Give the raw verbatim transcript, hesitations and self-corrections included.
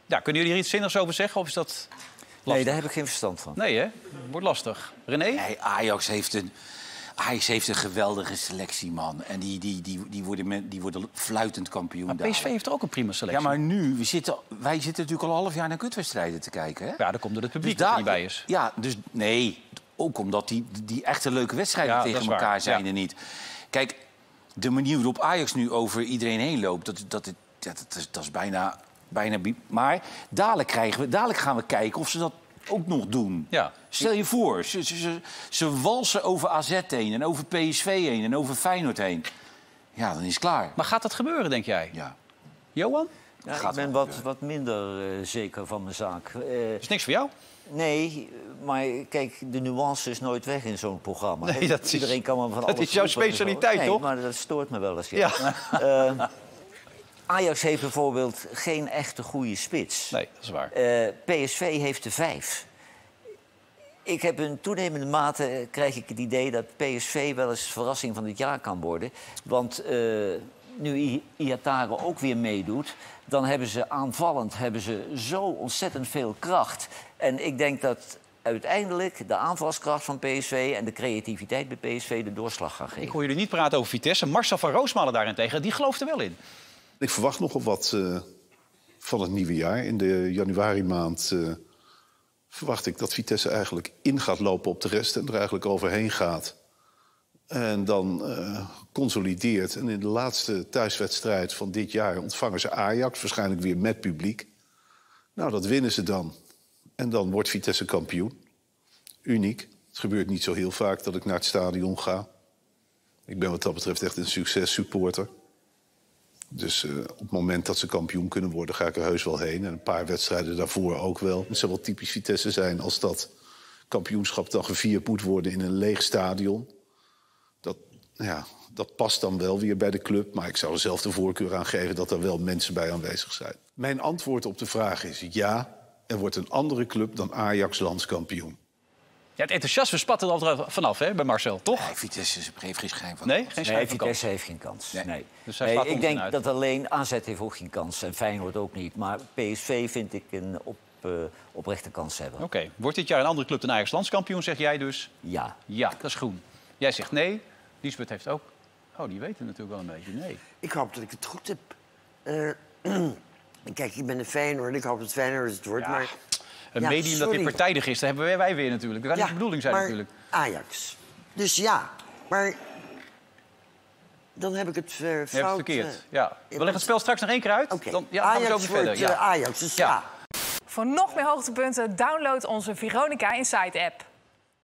Ja, kunnen jullie er iets zinnigs over zeggen? Of is dat lastig? Nee, daar heb ik geen verstand van. Nee, hè? Wordt lastig. René? Nee, Ajax heeft een... Ajax heeft een geweldige selectie, man. En die, die, die, die, worden, met, die worden fluitend kampioen. Maar P S V heeft er ook een prima selectie. Ja, maar nu, we zitten, wij zitten natuurlijk al een half jaar naar kutwedstrijden te kijken. Hè? Ja, dat komt door het publiek dus dat daar, er niet bij is. Ja, dus nee, ook omdat die, die echte leuke wedstrijden Ja, tegen elkaar waar. zijn ja. er niet. Kijk, de manier waarop Ajax nu over iedereen heen loopt, dat, dat, dat, dat, dat, is, dat is bijna, bijna... Maar dadelijk, krijgen we, dadelijk gaan we kijken of ze dat ook nog doen. Ja. Stel je voor, ze, ze, ze, ze walsen over A Z heen en over P S V heen en over Feyenoord heen. Ja, dan is het klaar. Maar gaat dat gebeuren, denk jij? Ja. Johan? Ja, Gaat ik ben wel wat, wat minder uh, zeker van mijn zaak. Uh, Is niks voor jou? nee, maar kijk, de nuance is nooit weg in zo'n programma. Nee, dat is- Iedereen kan maar van dat alles is jouw roepen en zo. specialiteit, nee, toch? maar dat stoort me wel eens. Ja. Ja. Uh, Ajax heeft bijvoorbeeld geen echte goede spits. Nee, dat is waar. Uh, P S V heeft er vijf. Ik heb in toenemende mate, krijg ik het idee dat P S V wel eens verrassing van dit jaar kan worden. Want uh, nu Iatare ook weer meedoet, dan hebben ze aanvallend hebben ze zo ontzettend veel kracht. En ik denk dat uiteindelijk de aanvalskracht van P S V en de creativiteit bij P S V de doorslag gaan geven. Ik hoor jullie niet praten over Vitesse. Marcel van Roosmalen daarentegen, die gelooft er wel in. Ik verwacht nogal wat uh, van het nieuwe jaar. In de januari maand uh, verwacht ik dat Vitesse eigenlijk in gaat lopen op de rest en er eigenlijk overheen gaat. En dan uh, consolideert. En in de laatste thuiswedstrijd van dit jaar ontvangen ze Ajax, waarschijnlijk weer met publiek. Nou, dat winnen ze dan. En dan wordt Vitesse kampioen. Uniek. Het gebeurt niet zo heel vaak dat ik naar het stadion ga. Ik ben wat dat betreft echt een successupporter. Dus uh, op het moment dat ze kampioen kunnen worden, ga ik er heus wel heen. En een paar wedstrijden daarvoor ook wel. Het zou wel typisch Vitesse zijn als dat kampioenschap dan gevierd moet worden in een leeg stadion. Dat, ja, dat past dan wel weer bij de club. Maar ik zou er zelf de voorkeur aan geven dat er wel mensen bij aanwezig zijn. Mijn antwoord op de vraag is ja. Er wordt een andere club dan Ajax landskampioen. Ja, het enthousiasme spat er al vanaf, hè, bij Marcel, toch? Nee, Vitesse heeft geen schijn van. Nee, geen Nee, schijn van kans. Vitesse heeft geen kans. Nee. Nee. Dus hij Nee, slaat ik onderin denk uit. dat alleen A Z heeft ook geen kans en Feyenoord ook niet. Maar P S V vind ik een op, uh, oprechte kans hebben. Oké, okay. Wordt dit jaar een andere club dan Ajax landskampioen, zeg jij dus? Ja. Ja, dat is groen. Jij zegt nee. Liesbeth heeft ook... Oh, die weten natuurlijk wel een beetje. Nee. Ik hoop dat ik het goed heb. Uh, kijk, ik ben een Feyenoord. Ik hoop dat Feyenoord het wordt, Ja. maar... Een Ja, medium dat sorry. weer partijdig is, daar hebben wij weer natuurlijk. Dat kan niet de bedoeling zijn maar natuurlijk. Ajax. Dus ja, maar... Dan heb ik het uh, fout... Je hebt het verkeerd. uh, Ja. We leggen het spel straks nog één keer uit. Oké, Dan ja, gaan we zo Ajax weer verder. wordt uh, Ja. Ajax, dus ja. Ja. Voor nog meer hoogtepunten download onze Veronica Insight app.